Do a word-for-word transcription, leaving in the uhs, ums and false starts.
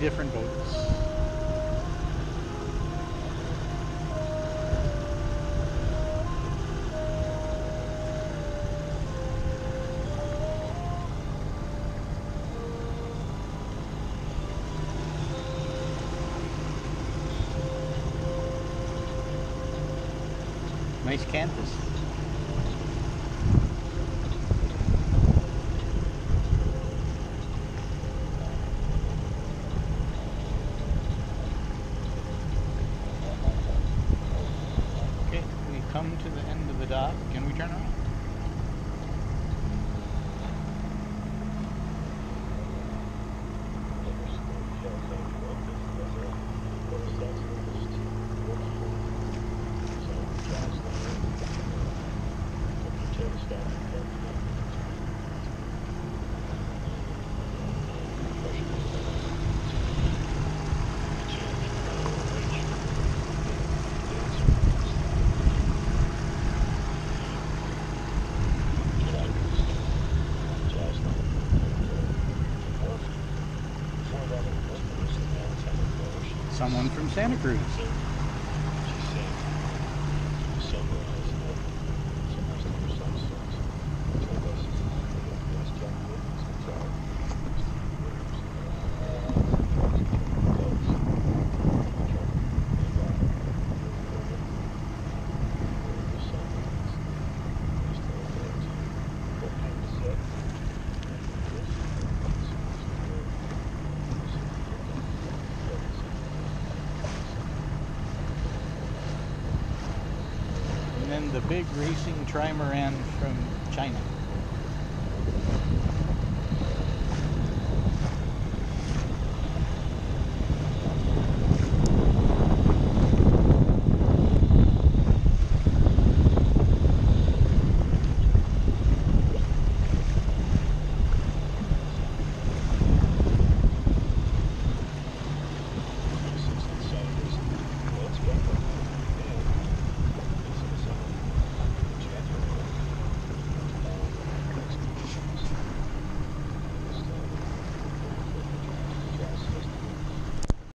different boats. Nice canvas. Okay, we come to the end of the dock. Can we turn around? Someone from Santa Cruz. And then the big racing trimaran from China.